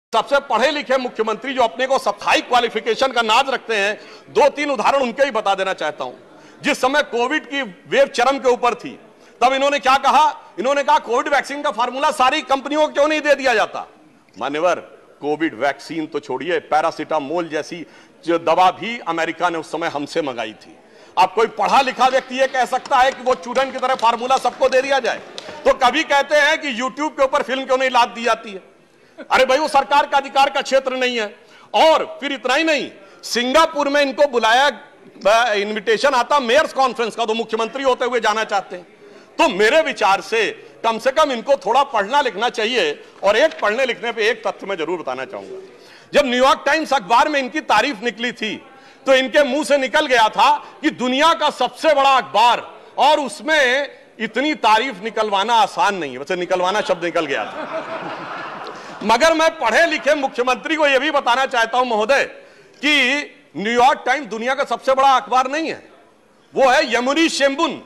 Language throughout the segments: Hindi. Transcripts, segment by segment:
सबसे पढ़े लिखे मुख्यमंत्री जो अपने को सब हाई क्वालिफिकेशन का नाज रखते हैं, दो तीन उदाहरण उनके ही बता देना चाहता हूं। जिस समय कोविड की वेव चरम के ऊपर थी, तब इन्होंने क्या कहा? इन्होंने कहा कोविड वैक्सीन का फार्मूला सारी कंपनियों को क्यों नहीं दे दिया जाता। मान्यवर, कोविड वैक्सीन तो छोड़िए, पैरासीटामोल जैसी जो दवा भी अमेरिका ने उस समय हमसे मंगाई थी। अब कोई पढ़ा लिखा व्यक्ति ये कह सकता है कि वो चूरन की तरह फार्मूला सबको दे दिया जाए? तो कभी कहते हैं कि यूट्यूब के ऊपर फिल्म क्यों नहीं लाद दी जाती है? अरे भाई, वो सरकार का अधिकार का क्षेत्र नहीं है। और फिर इतना ही नहीं, सिंगापुर में इनको बुलाया, इनविटेशन आता मेयर्स कॉन्फ्रेंस का, तो मुख्यमंत्री होते हुए जाना चाहते हैं। तो मेरे विचार से कम इनको थोड़ा पढ़ना लिखना चाहिए। और एक पढ़ने लिखने पे एक तथ्य मैं जरूर बताना चाहूंगा। जब न्यूयॉर्क टाइम्स अखबार में इनकी तारीफ निकली थी, तो इनके मुंह से निकल गया था कि दुनिया का सबसे बड़ा अखबार, और उसमें इतनी तारीफ निकलवाना आसान नहीं है। वैसे निकलवाना शब्द निकल गया था। मगर मैं पढ़े लिखे मुख्यमंत्री को यह भी बताना चाहता हूं महोदय कि न्यूयॉर्क टाइम्स दुनिया का सबसे बड़ा अखबार नहीं है, वो है यमुनी शिंबुन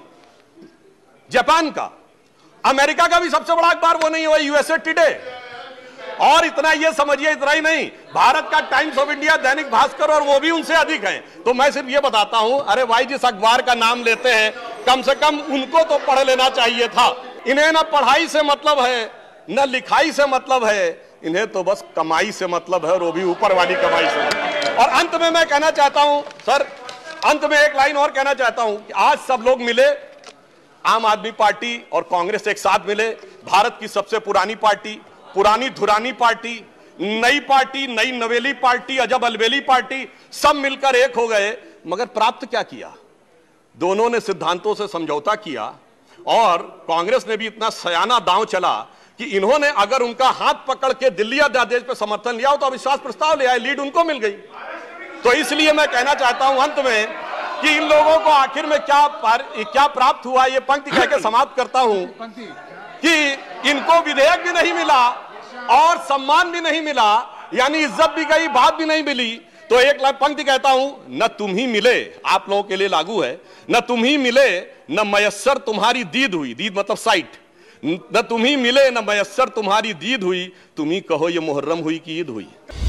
जापान का। अमेरिका का भी सबसे बड़ा अखबार वो नहीं है, वो यूएसए टुडे। और इतना ये समझिए, इतना ही नहीं, भारत का times of India, Dainik Bhaskar, और वो भी उनसे अधिक है। तो मैं सिर्फ ये बताता हूं, अरे भाई, जिस अखबार का नाम लेते हैं कम से कम उनको तो पढ़ लेना चाहिए था। इन्हें ना पढ़ाई से मतलब है, न लिखाई से मतलब है, इन्हें तो बस कमाई से मतलब है, और वो भी ऊपर वाली कमाई से। और अंत में मैं कहना चाहता हूं सर, अंत में एक लाइन और कहना चाहता हूं कि आज सब लोग मिले, आम आदमी पार्टी और कांग्रेस एक साथ मिले, भारत की सबसे पुरानी पार्टी, पुरानी धुरानी पार्टी, नई पार्टी, नई नवेली पार्टी, अजब अलबेली पार्टी, सब मिलकर एक हो गए। मगर प्राप्त क्या किया? दोनों ने सिद्धांतों से समझौता किया, और कांग्रेस ने भी इतना सयाना दांव चला कि इन्होंने अगर उनका हाथ पकड़ के दिल्ली अध्यादेश पर समर्थन लिया हो तो अविश्वास प्रस्ताव ले आए, लीड उनको मिल गई। तो इसलिए मैं कहना चाहता हूं अंत में कि इन लोगों को आखिर में क्या प्राप्त हुआ, ये पंक्ति कह के समाप्त करता हूं कि इनको विधेयक भी नहीं मिला और सम्मान भी नहीं मिला, यानी इज्जत भी गई, बात भी नहीं मिली। तो एक पंक्ति कहता हूं, न तुम ही मिले, आप लोगों के लिए लागू है, न तुम ही मिले न मयस्सर तुम्हारी दीद हुई, दीद मतलब साइट, न तुम ही मिले न मयस्सर तुम्हारी दीद हुई, तुम ही कहो ये मुहर्रम हुई कि ईद हुई।